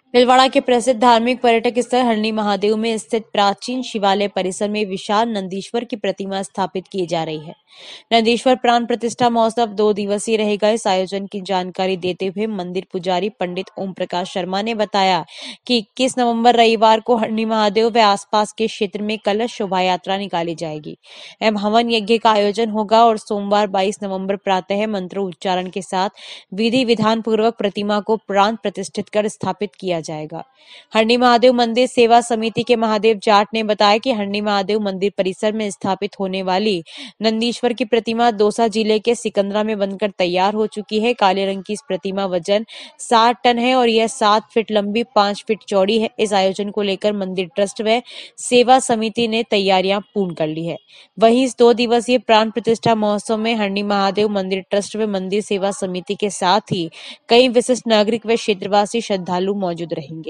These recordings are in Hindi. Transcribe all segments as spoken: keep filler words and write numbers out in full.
भीलवाड़ा के प्रसिद्ध धार्मिक पर्यटक स्थल हरणी महादेव में स्थित प्राचीन शिवालय परिसर में विशाल नंदीश्वर की प्रतिमा स्थापित की जा रही है। नंदीश्वर प्राण प्रतिष्ठा महोत्सव दो दिवसीय रहेगा। इस आयोजन की जानकारी देते हुए मंदिर पुजारी पंडित ओम प्रकाश शर्मा ने बताया कि इक्कीस नवंबर रविवार को हरणी महादेव व आसपास के क्षेत्र में कलश शोभा यात्रा निकाली जाएगी एवं हवन यज्ञ का आयोजन होगा और सोमवार बाईस नवंबर प्रातः मंत्रोच्चारण के साथ विधि विधान पूर्वक प्रतिमा को प्राण प्रतिष्ठित कर स्थापित किया जाएगा। हरणी महादेव मंदिर सेवा समिति के महादेव जाट ने बताया कि हरणी महादेव मंदिर परिसर में स्थापित होने वाली नंदीश्वर की प्रतिमा दौसा जिले के सिकंदरा में बनकर तैयार हो चुकी है। काले रंग की इस प्रतिमा वजन साठ टन है और यह सात फीट लंबी, पांच फीट चौड़ी है। इस आयोजन को लेकर मंदिर ट्रस्ट व सेवा समिति ने तैयारियां पूर्ण कर ली है। वहीं इस दो दिवसीय प्राण प्रतिष्ठा महोत्सव में हरणी महादेव मंदिर ट्रस्ट व मंदिर सेवा समिति के साथ ही कई विशिष्ट नागरिक व क्षेत्रवासी श्रद्धालु मौजूद रहेंगे।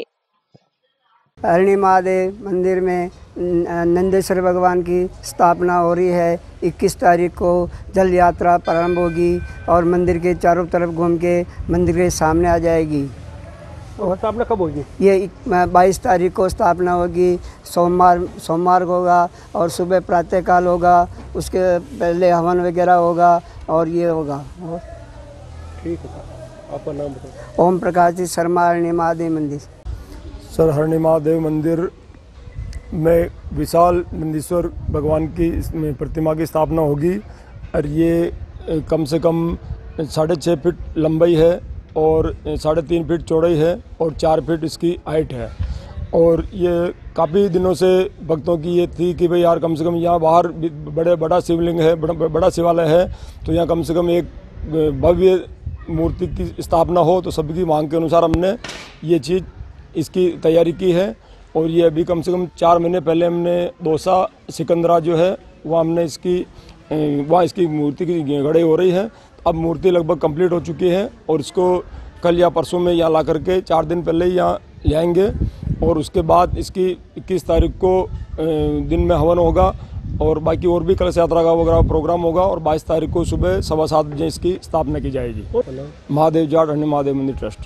हरणी महादेव मंदिर में नंदेश्वर भगवान की स्थापना हो रही है। इक्कीस तारीख को जल यात्रा प्रारंभ होगी और मंदिर के चारों तरफ घूम के मंदिर के सामने आ जाएगी। और स्थापना कब होगी? ये बाईस तारीख को स्थापना होगी। सोमवार सोमवार को होगा और सुबह प्रातःकाल होगा। उसके पहले हवन वगैरह होगा और ये होगा। ठीक है, आपका नाम बताओ। ओम प्रकाश जी शर्मा, हरणी महादेव मंदिर। सर, हरणी महादेव मंदिर में विशाल नंदीश्वर भगवान की इसमें प्रतिमा की स्थापना होगी और ये कम से कम साढ़े छः फीट लंबाई है और साढ़े तीन फीट चौड़ाई है और चार फीट इसकी हाइट है। और ये काफ़ी दिनों से भक्तों की ये थी कि भाई यार कम से कम यहाँ बाहर बड़े बड़ा शिवलिंग है, बड़ा बड़ा शिवालय है, तो यहाँ कम से कम एक भव्य मूर्ति की स्थापना हो। तो सबकी मांग के अनुसार हमने ये चीज़ इसकी तैयारी की है और ये अभी कम से कम चार महीने पहले हमने दौसा सिकंदरा जो है वहाँ हमने इसकी वहाँ इसकी मूर्ति की गढ़ाई हो रही है। अब मूर्ति लगभग कंप्लीट हो चुकी है और इसको कल या परसों में यहाँ ला करके चार दिन पहले ही यहाँ ले आएंगे और उसके बाद इसकी इक्कीस तारीख को दिन में हवन होगा और बाकी और भी कलश यात्रा का वगैरह प्रोग्राम होगा और बाईस तारीख को सुबह सवा सात बजे इसकी स्थापना की जाएगी। महादेव जाट हरणी महादेव मंदिर ट्रस्ट।